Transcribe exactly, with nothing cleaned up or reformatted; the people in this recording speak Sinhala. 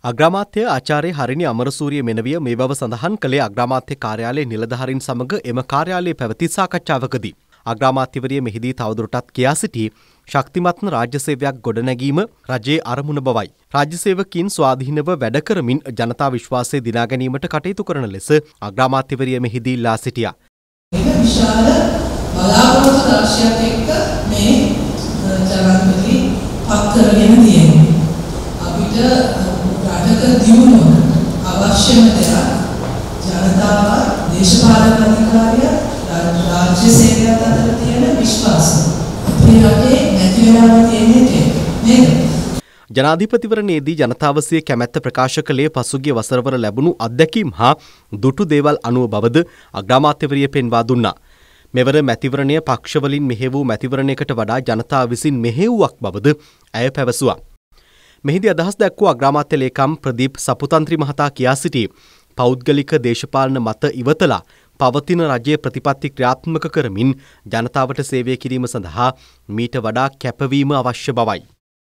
අග්‍රාමාත්‍ය ආචාර්ය හරිනි අමරසූරිය මෙනවිය මේ බව සඳහන් කළේ අග්‍රාමාත්‍ය කාර්යාලයේ නිලධාරීන් සමග එම කාර්යාලයේ පැවති සාකච්ඡාවකදී. අග්‍රාමාත්‍යවරිය මෙහිදී තවදුරටත් කියා සිටි ශක්තිමත් රාජ්‍ය සේවයක් ගොඩනැගීම රජයේ අරමුණ බවයි. රාජ්‍ය සේවකීන් ස්වාධීනව වැඩ කරමින් ජනතා විශ්වාසය දිනා ගැනීමට කටයුතු කරන ලෙස අග්‍රාමාත්‍යවරිය මෙහිදී ඉල්ලා සිටියා. මේ විශාල බලාපොරොත්තු රාශියක් එක්ක මේ ජනාධිපති පත් කරගෙන තියෙනවා. අපිට රටක දියුණුවට අවශ්‍යම දෙයක් ජනතාව, දේශපාලන අධිකාරිය, රාජ්‍ය සේවයත් අතර තියෙන විශ්වාසය. අපේ රටේ නැති වෙනවා තියෙන්නේ නේද? ජනාධිපතිවරණයේදී ජනතාව සිය කැමැත්ත ප්‍රකාශ කළේ පසුගිය වසරවල ලැබුණු අත්දැකීම් හා දුටු දේවල් අනුව බවද අග්‍රාමාත්‍යවරිය පෙන්වා දුන්නා. මෙවර මැතිවරණය පක්ෂවලින් මෙහෙවූ මැතිවරණයකට වඩා ජනතාව විසින් මෙහෙව්වක් බවද ඇය පැවසුවා. මෙහිදී අදහස් දැක්වූ අග්‍රාමාත්‍ය ලේකම් ප්‍රදීප් සපුතන්ත්‍රි මහතා කියා සිටි පෞද්ගලික දේශපාලන මත ඉවතලා පවතින රජයේ ප්‍රතිපත්ති ක්‍රියාත්මක කරමින් ජනතාවට සේවය කිරීම සඳහා මීට වඩා කැපවීම අවශ්‍ය බවයි.